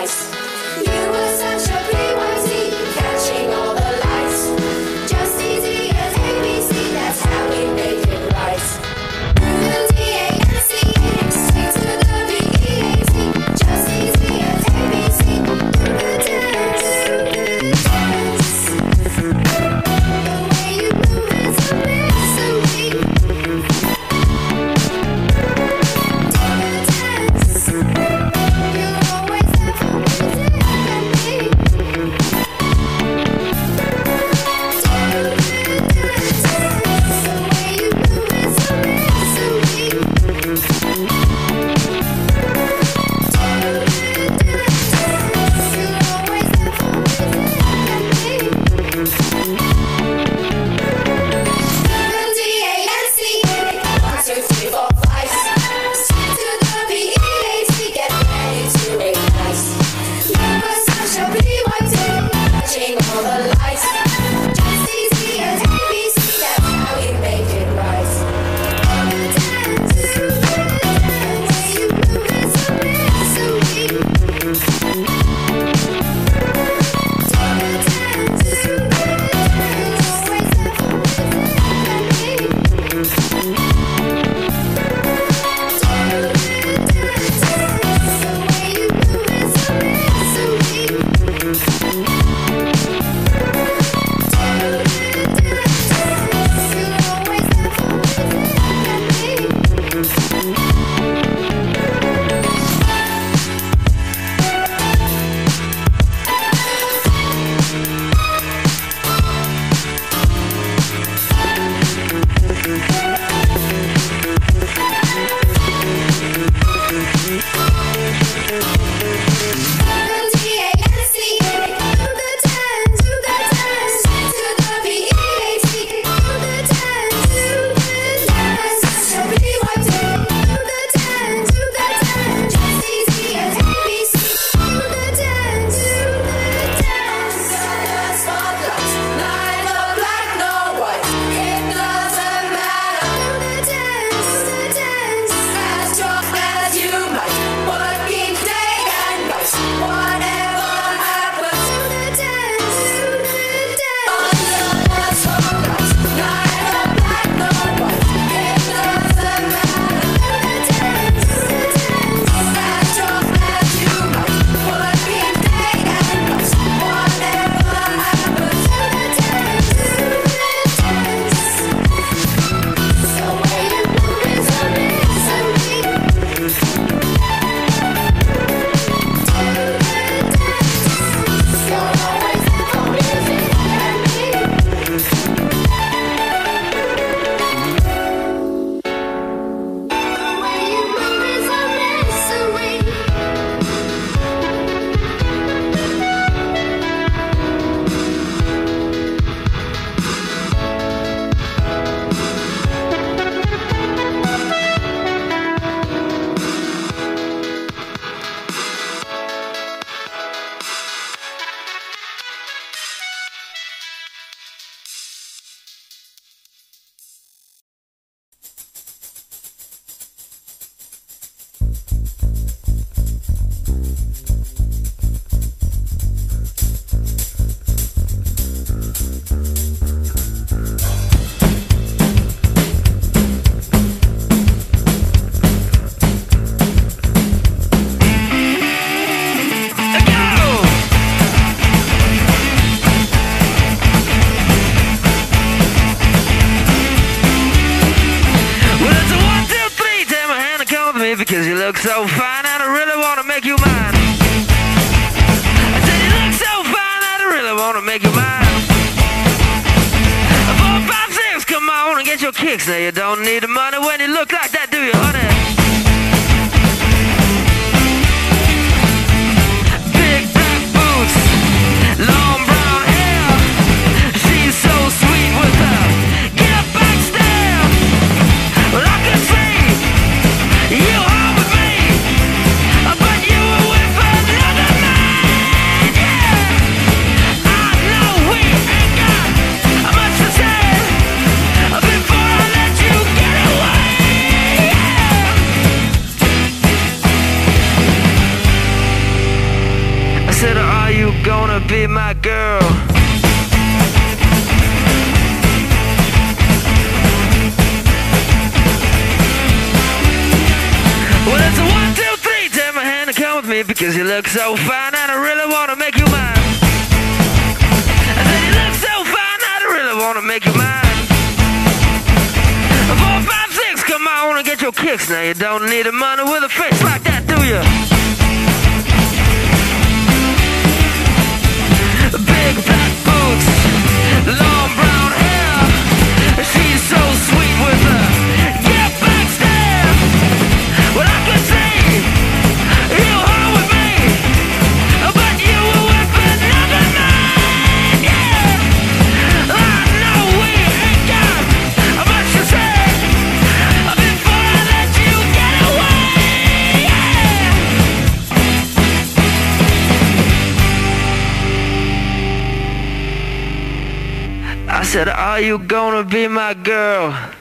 rice. You were such a BYT, catching all the lights. Just easy as ABC, that's how we make it right. D.A.N.C.E, stick to the B.E.A.T. Just easy as ABC, do the dance, do the dance. The way you move is a mystery. Because you look so fine and I really want to make you mine. I said you look so fine and I really want to make you mine. 4, 5, 6, come on and get your kicks. Now you don't need the money when you look like that, do you, honey? Big black boots, long brown hair. She's so sweet with her get up back stare. Well, I could see you home with me, but you were with another man, yeah. I know we ain't got much to say before I let you get away, yeah. 'cause you look so fine and I really wanna make you mine. I said you look so fine and I really wanna make you mine. 4, 5, 6, come on and get your kicks. Now you don't need a money with a face like that, do you? Big black boots, long brown hair. She's so sweet with her get back stare. Well, I could say you hung with me, but you were with another man. Yeah, I know we ain't got much to say before I let you get away. Yeah. I said, are you gonna be my girl?